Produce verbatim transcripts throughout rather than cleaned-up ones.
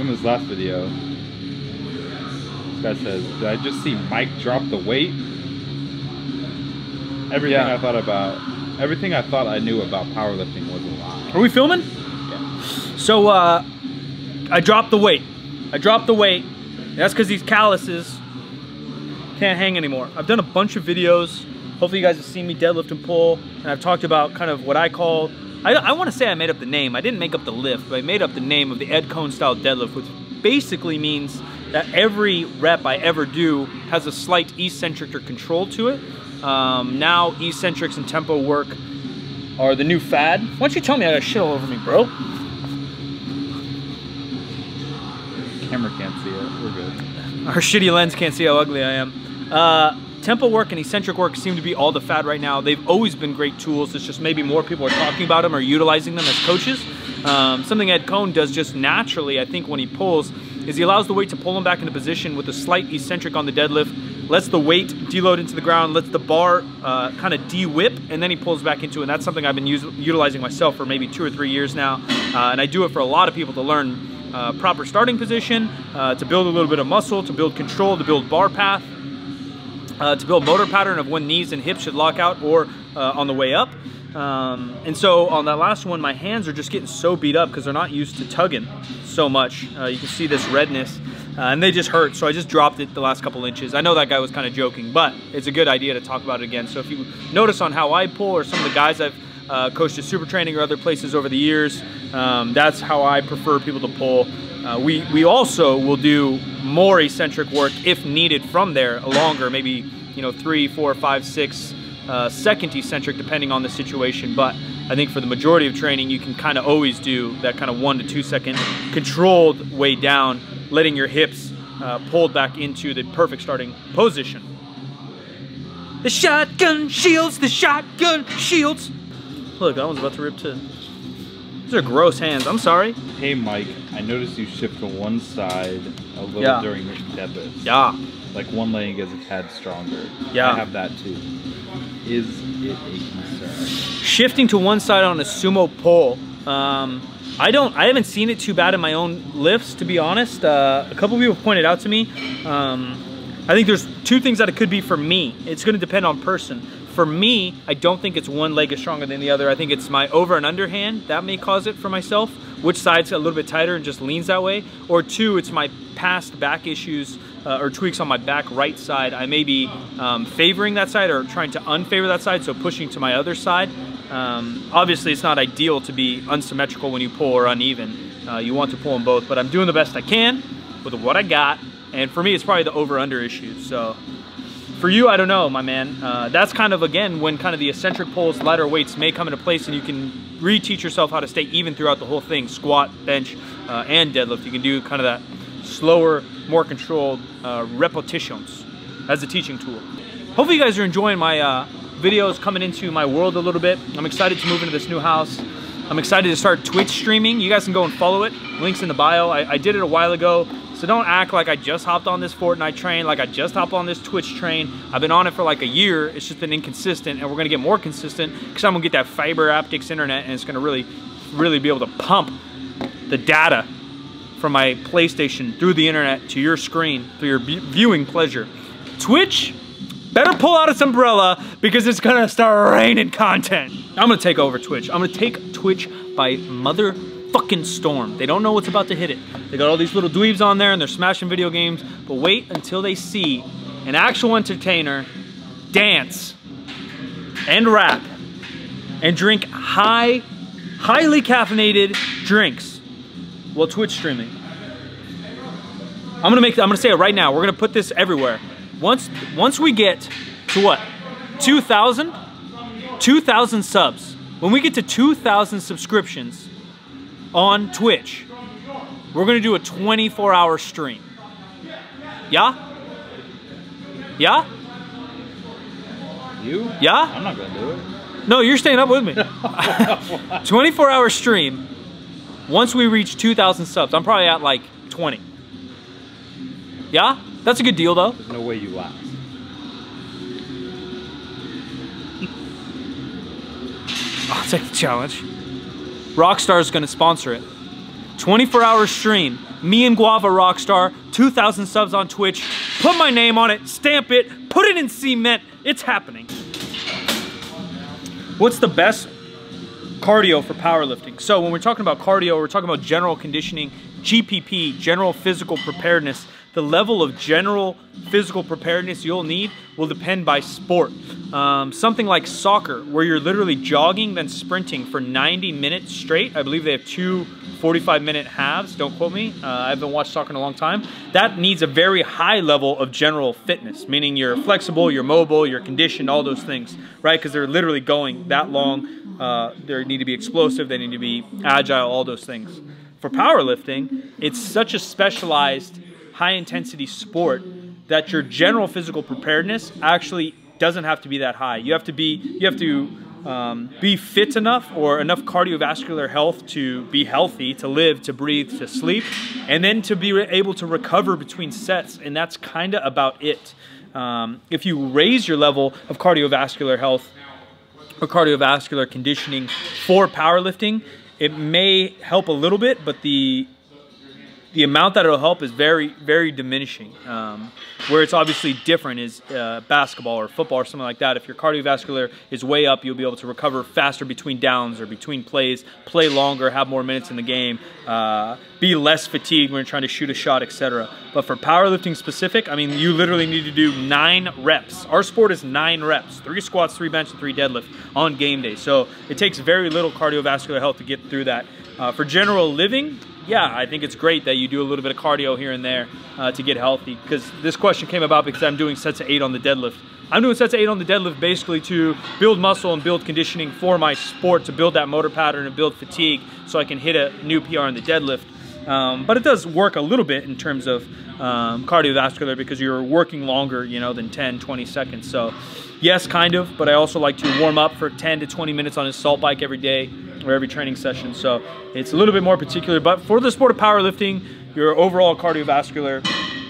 in this last video, this guy says, did I just see Mike drop the weight? Everything yeah. I thought about, everything I thought I knew about powerlifting was a lie. Are we filming? Yeah. So, uh, I dropped the weight. I dropped the weight. That's because these calluses can't hang anymore. I've done a bunch of videos. Hopefully you guys have seen me deadlift and pull. And I've talked about kind of what I call, I, I want to say I made up the name. I didn't make up the lift, but I made up the name of the Ed Coan style deadlift, which basically means that every rep I ever do has a slight eccentric or control to it. Um, now eccentrics and tempo work are the new fad. Why don't you tell me I got shit all over me, bro? Camera can't see it. We're good. Our shitty lens can't see how ugly I am. Uh, tempo work and eccentric work seem to be all the fad right now. They've always been great tools. It's just maybe more people are talking about them or utilizing them as coaches. Um, something Ed Coan does just naturally, I think, when he pulls, is he allows the weight to pull him back into position with a slight eccentric on the deadlift, lets the weight deload into the ground, lets the bar uh, kind of de-whip, and then he pulls back into it. And that's something I've been use utilizing myself for maybe two or three years now. Uh, and I do it for a lot of people to learn uh, proper starting position, uh, to build a little bit of muscle, to build control, to build bar path, uh, to build motor pattern of when knees and hips should lock out or uh, on the way up. Um, and so on that last one, my hands are just getting so beat up because they're not used to tugging so much. Uh, you can see this redness. Uh, and they just hurt, so I just dropped it the last couple inches. I know that guy was kind of joking, but it's a good idea to talk about it again. So if you notice on how I pull, or some of the guys I've uh, coached at Super Training or other places over the years, um, that's how I prefer people to pull. Uh, we, we also will do more eccentric work if needed from there, longer, maybe you know three, four, five, six uh, second eccentric, depending on the situation. But I think for the majority of training, you can kind of always do that kind of one to two second controlled way down, letting your hips uh, pulled back into the perfect starting position. The shotgun shields, the shotgun shields. Look, that one's about to rip too. These are gross hands, I'm sorry. Hey Mike, I noticed you shift to one side a little yeah. during your deadlift. Yeah. Like one leg gets a tad stronger. Yeah. I have that too. Is it a concern? Shifting to one side on a sumo pull, um, I don't. I haven't seen it too bad in my own lifts, to be honest. Uh, a couple people pointed out to me. Um, I think there's two things that it could be for me. It's going to depend on person. For me, I don't think it's one leg is stronger than the other. I think it's my over and underhand that may cause it for myself. Which side's a little bit tighter and just leans that way. Or two, it's my past back issues uh, or tweaks on my back right side. I may be um, favoring that side or trying to unfavor that side, so pushing to my other side. Um, obviously, it's not ideal to be unsymmetrical when you pull or uneven. Uh, you want to pull them both, but I'm doing the best I can with what I got. And for me, it's probably the over-under issue. So for you, I don't know, my man. Uh, that's kind of, again, when kind of the eccentric pulls, lighter weights may come into place and you can reteach yourself how to stay even throughout the whole thing, squat, bench, uh, and deadlift. You can do kind of that slower, more controlled uh, repetitions as a teaching tool. Hopefully you guys are enjoying my uh, videos coming into my world a little bit. I'm excited to move into this new house. I'm excited to start Twitch streaming. You guys can go and follow it. Link's in the bio. I, I did it a while ago, so don't act like I just hopped on this Fortnite train, like I just hopped on this Twitch train. I've been on it for like a year. It's just been inconsistent, and we're gonna get more consistent because I'm gonna get that fiber optics internet, and it's gonna really, really be able to pump the data from my PlayStation through the internet to your screen for your viewing pleasure. Twitch, better pull out its umbrella because it's gonna start raining content. I'm gonna take over Twitch. I'm gonna take Twitch by motherfucking storm. They don't know what's about to hit it. They got all these little dweebs on there and they're smashing video games, but wait until they see an actual entertainer dance and rap and drink high, highly caffeinated drinks while Twitch streaming. I'm gonna make, I'm gonna say it right now. We're gonna put this everywhere. Once, once we get to what? two thousand? two thousand subs. When we get to two thousand subscriptions on Twitch, we're gonna do a twenty-four hour stream. Yeah? Yeah? You? Yeah? I'm not gonna do it. No, you're staying up with me. twenty-four hour stream. Once we reach two thousand subs, I'm probably at like twenty. Yeah? That's a good deal though. There's no way you last. I'll take the challenge. Rockstar's gonna sponsor it. twenty-four hour stream. Me and Guava Rockstar, two thousand subs on Twitch. Put my name on it, stamp it, put it in cement. It's happening. What's the best cardio for powerlifting? So when we're talking about cardio, we're talking about general conditioning, G P P, general physical preparedness. The level of general physical preparedness you'll need will depend by sport. Um, something like soccer, where you're literally jogging then sprinting for ninety minutes straight. I believe they have two forty-five minute halves, don't quote me. Uh, I haven't watched soccer in a long time. That needs a very high level of general fitness, meaning you're flexible, you're mobile, you're conditioned, all those things, right? Because they're literally going that long. Uh, they need to be explosive, they need to be agile, all those things. For powerlifting, it's such a specialized high intensity sport that your general physical preparedness actually doesn't have to be that high. You have to be, you have to um, be fit enough or enough cardiovascular health to be healthy, to live, to breathe, to sleep, and then to be able to recover between sets, and that's kind of about it. Um, if you raise your level of cardiovascular health or cardiovascular conditioning for powerlifting, it may help a little bit, but the the amount that it'll help is very, very diminishing. Um, where it's obviously different is uh, basketball or football or something like that. If your cardiovascular is way up, you'll be able to recover faster between downs or between plays, play longer, have more minutes in the game, uh, be less fatigued when you're trying to shoot a shot, et cetera. But for powerlifting specific, I mean, you literally need to do nine reps. Our sport is nine reps, three squats, three bench, and three deadlift on game day. So it takes very little cardiovascular health to get through that. Uh, for general living, yeah, I think it's great that you do a little bit of cardio here and there uh, to get healthy, because this question came about because I'm doing sets of eight on the deadlift. I'm doing sets of eight on the deadlift basically to build muscle and build conditioning for my sport, to build that motor pattern and build fatigue so I can hit a new P R on the deadlift. Um, but it does work a little bit in terms of um, cardiovascular, because you're working longer, you know, than ten, twenty seconds. So yes, kind of, but I also like to warm up for ten to twenty minutes on a salt bike every day or every training session. So it's a little bit more particular, but for the sport of powerlifting, your overall cardiovascular,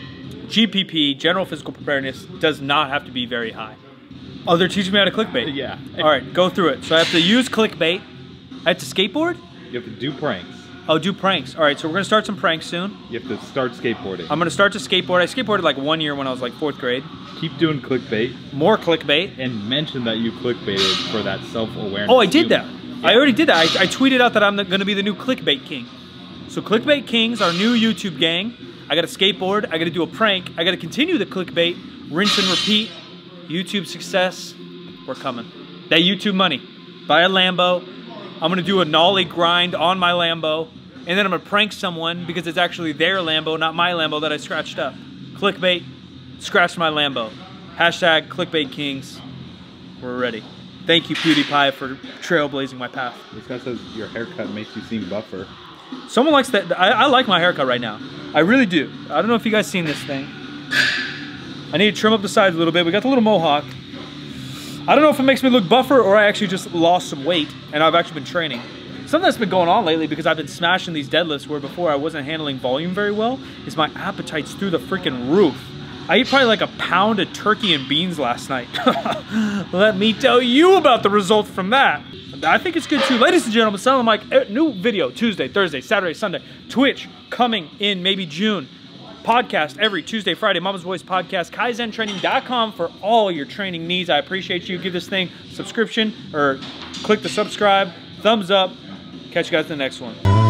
G P P, general physical preparedness, does not have to be very high. Oh, they're teaching me how to clickbait. Yeah. All right, go through it. So I have to use clickbait. I have to skateboard? You have to do pranks. Oh, do pranks. All right, so we're gonna start some pranks soon. You have to start skateboarding. I'm gonna start to skateboard. I skateboarded like one year when I was like fourth grade. Keep doing clickbait. More clickbait. And mention that you clickbaited for that self-awareness. Oh, I did that. Yeah. I already did that. I, I tweeted out that I'm gonna be the new clickbait king. So Clickbait Kings, our new YouTube gang. I gotta skateboard, I gotta do a prank, I gotta continue the clickbait, rinse and repeat. YouTube success, we're coming. That YouTube money. Buy a Lambo. I'm gonna do a nollie grind on my Lambo, and then I'm gonna prank someone because it's actually their Lambo, not my Lambo that I scratched up. Clickbait, scratch my Lambo. Hashtag Clickbait Kings. We're ready. Thank you, PewDiePie, for trailblazing my path. This guy says your haircut makes you seem buffer. Someone likes that. I, I like my haircut right now. I really do. I don't know if you guys seen this thing. I need to trim up the sides a little bit. We got the little mohawk. I don't know if it makes me look buffer or I actually just lost some weight and I've actually been training. Something that's been going on lately, because I've been smashing these deadlifts where before I wasn't handling volume very well, is my appetite's through the freaking roof. I ate probably like a pound of turkey and beans last night. Let me tell you about the results from that. I think it's good too. Ladies and gentlemen, Silent Mike, new video Tuesday, Thursday, Saturday, Sunday. Twitch coming in maybe June. Podcast every Tuesday, Friday. Mama's Voice Podcast. Kaizen Training dot com for all your training needs. I appreciate you. Give this thing a subscription or click the subscribe. Thumbs up. Catch you guys in the next one.